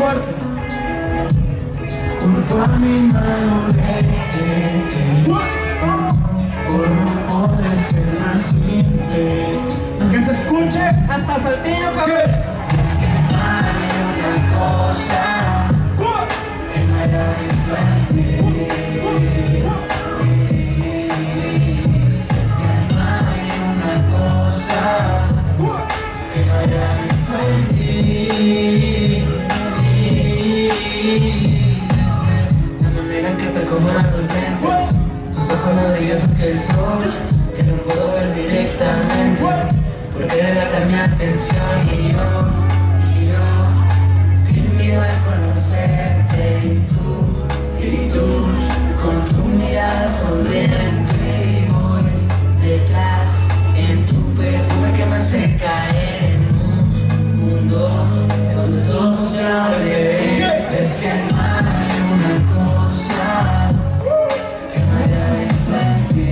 fuerte. Culpa a mi inmadurez por no poder ser más simple. Que se escuche hasta Saltillo, cabrón. Es que no hay una cosa que no haya visto en ti. Es que no hay una cosa que no haya visto en ti. La manera en que te acomodan los lentes, tus ojos más brillosos que el sol, que no puedo ver directamente porque delata mi atención. Y yo tímido al conocerte, y tú con tu mirada sonriente, y voy detrás en tu perfume que me hace caer en un mundo donde todo funciona bien. Es que no hay una cosa que no haya visto en ti.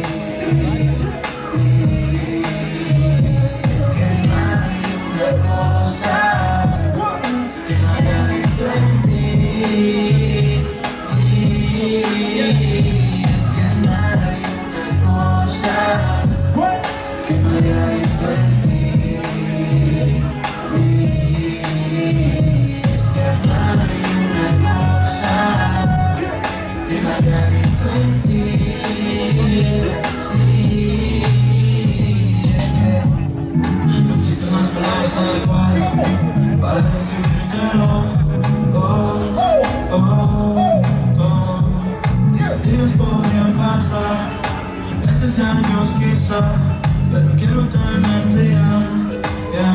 Es que no hay una cosa que no haya visto en ti. Es que no hay una cosa que no haya visto en ti. Es que no hay una cosa que no haya visto en ti. No existen las palabras adecuadas para describírtelo. Días podrían pasar, meses, años quizá, pero quiero tenerte ya.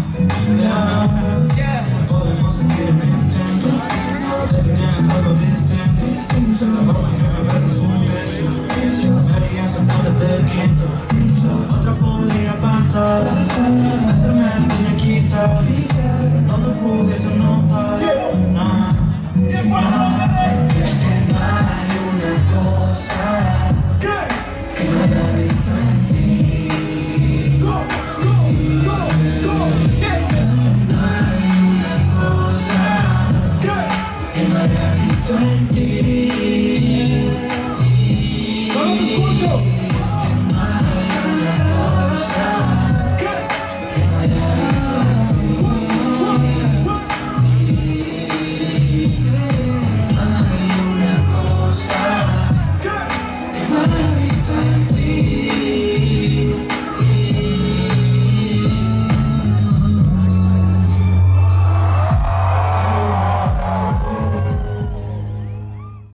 Podemos seguir en el instinto. Sé que tienes algo distinto. La forma en que me besas un beso me haría saltar desde el quinto. Otra podría pasar.